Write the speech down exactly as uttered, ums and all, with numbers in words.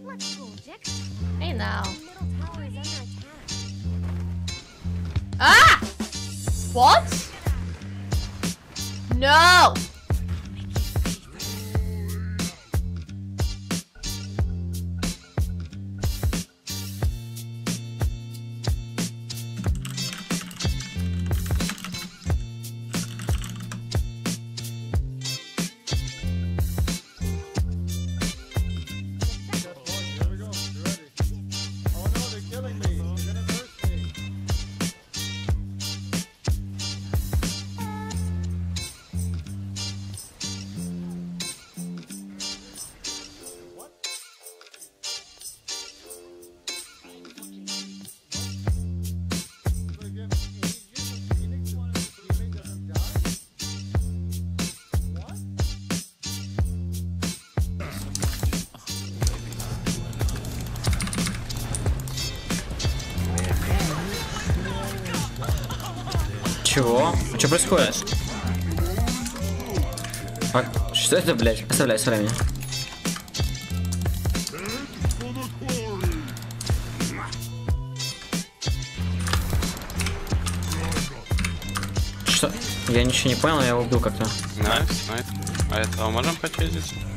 Hey now. Ah! What? No! Чего? А что происходит? А, что это, блядь? Оставляй, оставляй меня. Что? Я ничего не понял, я его убил как-то. Найс, найс. А этого можем почистить?